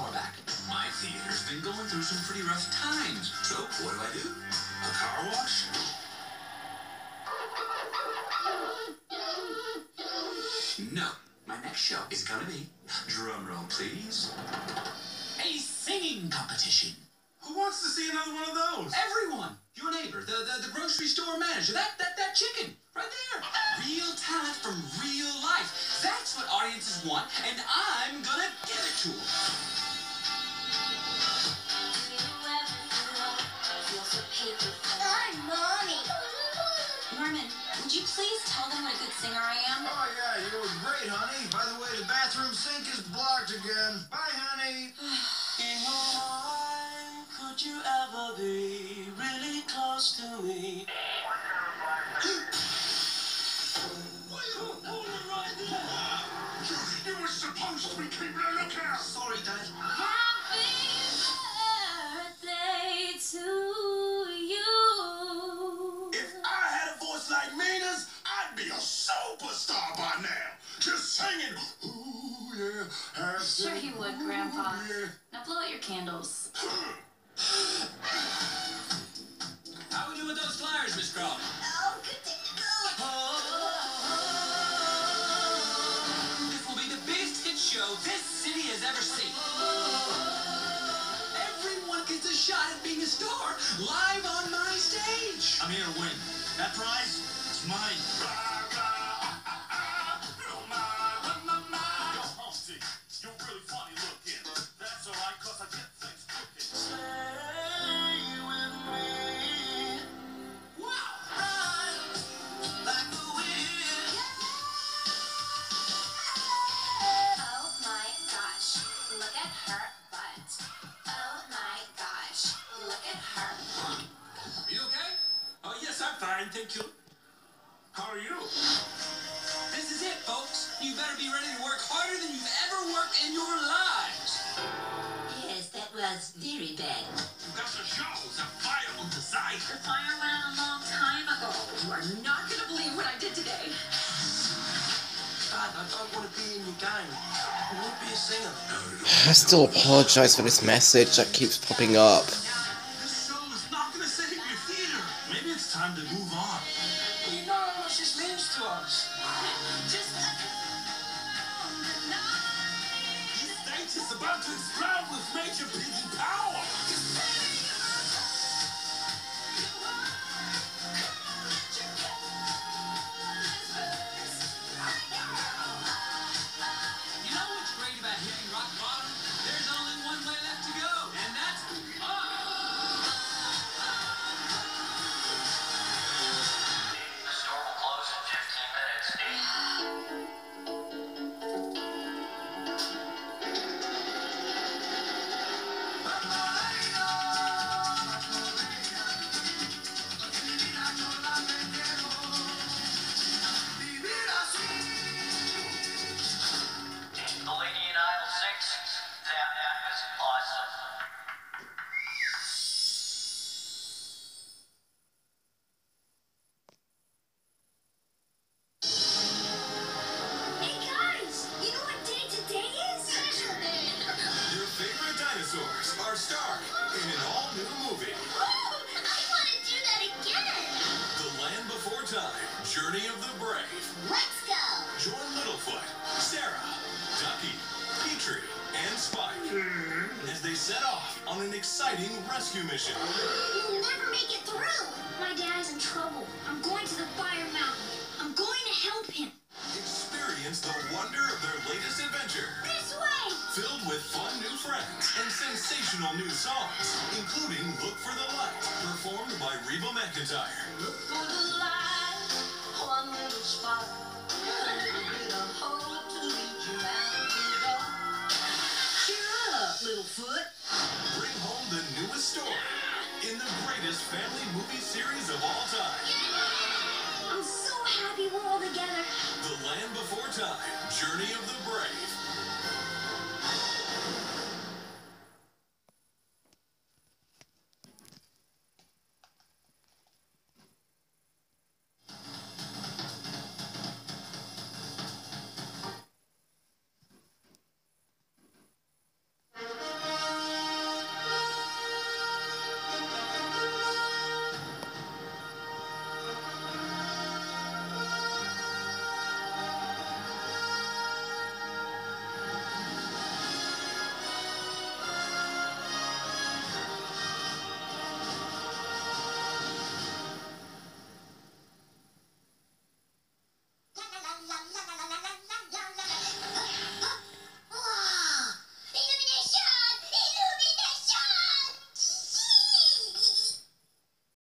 power back. My theater's been going through some pretty rough times. So what do? A car wash? No. My next show is gonna be, drum roll please, a singing competition. Who wants to see another one of those? Everyone. Your neighbor, the grocery store manager, that chicken, right there. Real talent from real life. That's what audiences want, and I'm gonna give it to them. I'm Mommy. Norman, would you please tell them what a good singer I am? Oh, yeah, you were great, honey. By the way, the bathroom sink is blocked again. Bye, honey. In your mind, could you ever be really close to me? Why you holding right there? You were supposed to be keeping a lookout. Sorry, Dad. Happy birthday to you. If I had a voice like Mina's, I'd be a superstar by now. Just singing, ooh, yeah. Sure you would, Grandpa. Yeah. Now blow out your candles. How we doing with those flyers, Miss Crawford? Oh, good thing to go. This will be the biggest hit show this city has ever seen. Everyone gets a shot at being a star live on my stage. I'm here to win. That prize is mine. Yo, Humpty, you're really funny looking. That's all right, 'cause I get things cooking. Stay with me. Wow. Like the wind. Oh my gosh, look at her butt. Oh my gosh, look at her. Are you okay? Oh, yes, I'm fine, thank you. How are you? This is it, folks. You better be ready to work harder than you've ever worked in your lives. Yes, that was very bad. That's a show. It's a fire on the side. The fire went out a long time ago. You are not going to believe what I did today. Dad, I don't want to be in your gang. I want to be a singer. I still apologise for this message that keeps popping up. This show is not going to save your theater. Maybe it's time to move on. You know how much this means to us. Just This stage is about to explode with Major Piggy power. You know what's great about hitting rock bottom? There's only one way left to go, and that's up. The store will close in 15 minutes. The lady in aisle 6, that was awesome. Hey guys, you know what day today is? Dinosaur Day. Your favorite dinosaurs are starring in an all-new movie. Woo! I want to do that again. The Land Before Time, Journey of the Brave. Let's go. Join Littlefoot, Sarah, Ducky, Petrie, and Spike as they set off on an exciting rescue mission. We'll never make it through. My dad's in trouble. I'm going to the fire mountain. I'm going to help him. Experience the wonder of their latest adventure, This way. filled with fun new friends and sensational new songs, including Look for the Light, performed by Reba McEntire. Look for the light. One little spot. A little bit of hope.